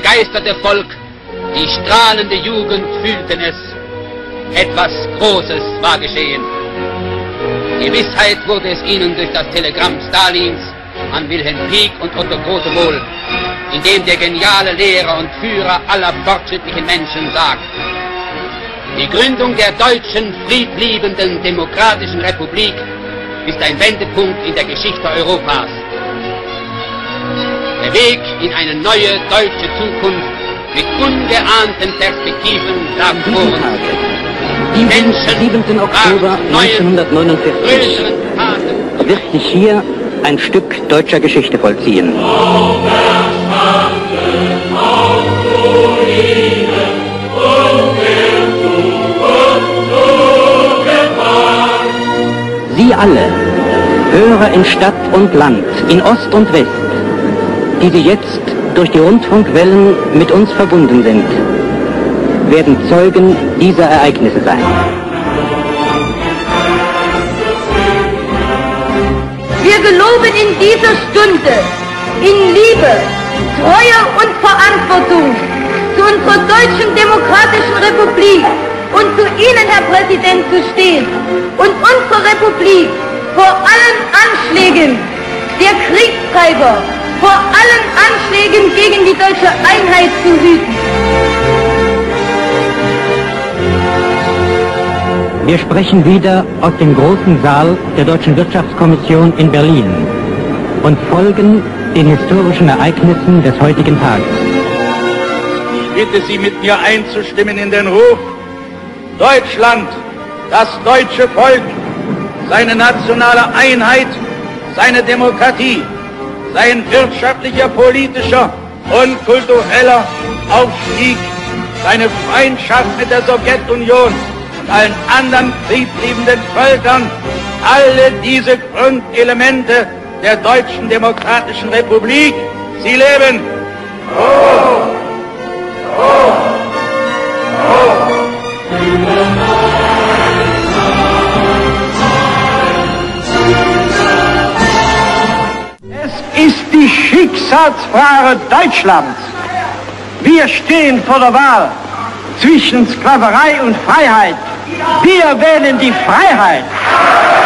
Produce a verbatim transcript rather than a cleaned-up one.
begeisterte Volk, die strahlende Jugend fühlten es. Etwas Großes war geschehen. Gewissheit wurde es ihnen durch das Telegramm Stalins an Wilhelm Pieck und Otto Grotewohl, in dem der geniale Lehrer und Führer aller fortschrittlichen Menschen sagt: Die Gründung der deutschen, friedliebenden, demokratischen Republik ist ein Wendepunkt in der Geschichte Europas. Der Weg in eine neue deutsche Zukunft mit ungeahnten Perspektiven lag vor uns. Die Menschen siebenten Oktober neunzehnhundertneunundvierzig wird sich hier ein Stück deutscher Geschichte vollziehen. Sie alle, Hörer in Stadt und Land, in Ost und West, die Sie jetzt durch die Rundfunkwellen mit uns verbunden sind, werden Zeugen dieser Ereignisse sein. Wir geloben in dieser Stunde in Liebe, Treue und Verantwortung zu unserer deutschen demokratischen Republik und zu Ihnen, Herr Präsident, zu stehen und unsere Republik vor allen Anschlägen der Kriegstreiber, vor allen Anschlägen gegen die deutsche Einheit zu hüten. Wir sprechen wieder aus dem großen Saal der Deutschen Wirtschaftskommission in Berlin und folgen den historischen Ereignissen des heutigen Tages. Ich bitte Sie, mit mir einzustimmen in den Ruf: Deutschland, das deutsche Volk, seine nationale Einheit, seine Demokratie, sein wirtschaftlicher, politischer und kultureller Aufstieg, seine Freundschaft mit der Sowjetunion und allen anderen friedliebenden Völkern, alle diese Grundelemente der Deutschen Demokratischen Republik, sie leben. Oh! Oh! Oh! Es ist die Schicksalsfrage Deutschlands. Wir stehen vor der Wahl zwischen Sklaverei und Freiheit. Wir wählen die Freiheit.